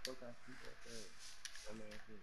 Fuck I shoot that thing. That man thing.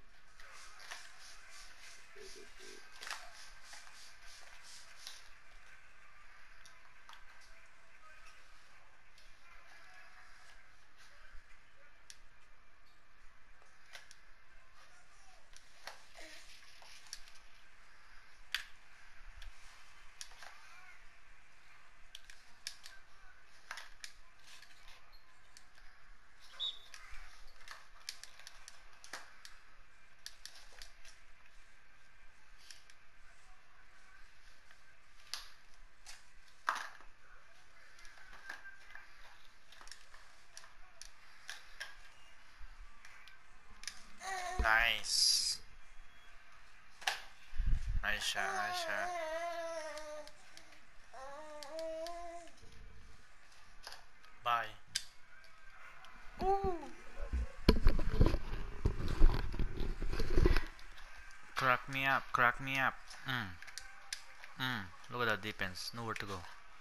Nice. Nice shot, nice shot. Bye. Ooh. Crack me up, crack me up. Look at that defense. Nowhere to go.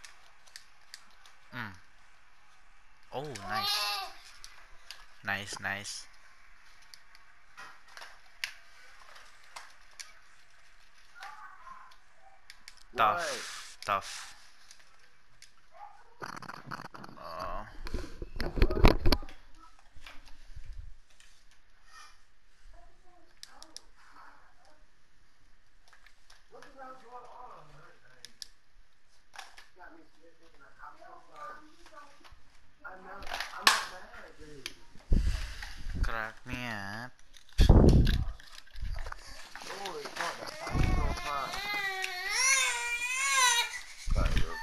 Oh, nice. Nice, nice. Tough, tough. Crack me up. Oh, it's not that. I ain't gonna find. Sorry, bro.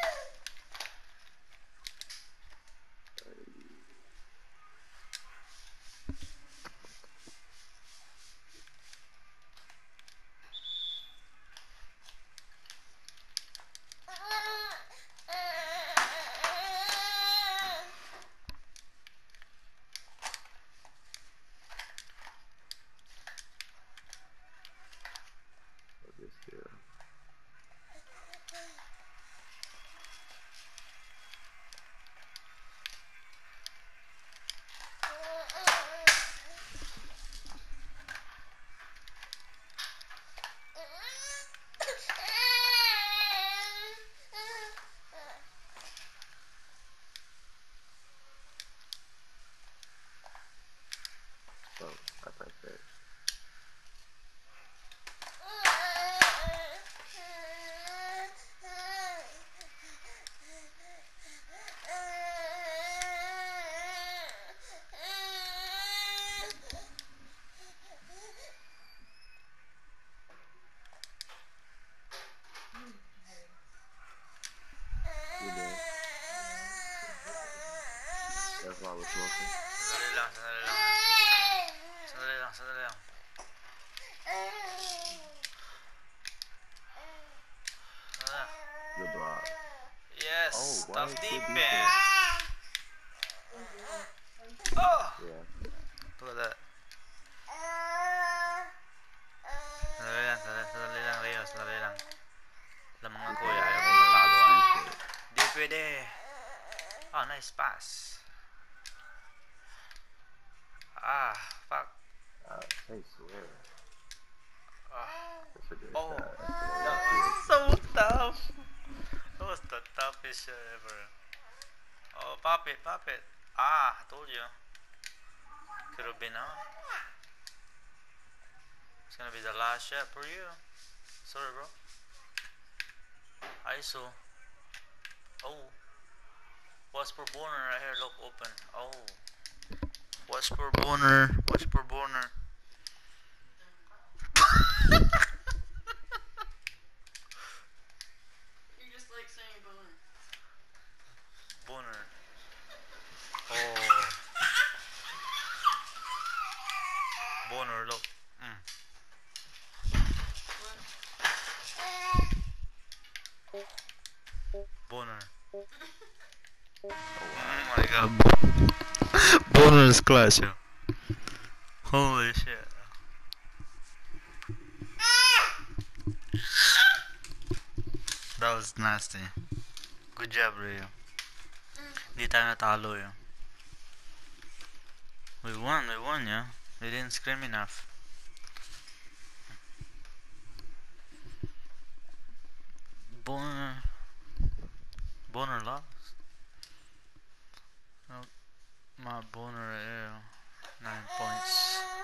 This here. So, like I said. You there? That's why I was smoking. Sandali lang, sandali lang. Sandali lang, sandali lang. Good block. Yes, Oh, tough what? defense. Oh! Yeah. Look at that. Sandali lang, Rio, sandali lang. Alam mga kuya, ayaw kong matalo ay. Di pwede. Oh, nice pass. Ah, fuck. Hey, swear. That's a good Oh, shot. that was so tough. That was the toughest shot ever. Oh, pop it, pop it. Ah, I told you. Could have been out. It's gonna be the last shot for you. Sorry, bro. ISO. Oh. Watch for Bonner right here. Look, open. Oh. Watch for Bonner. Watch for Bonner. You just like saying boner. Bonner. Oh. Bonner, look. Bonner. Oh my god. Bonner is clutch, yo. Holy shit. That was nasty. Good job, Rio. Hindi tayo natalo, yo. We won, yeah. We didn't scream enough. Bonner lost. Oh, my Bonner 9 points.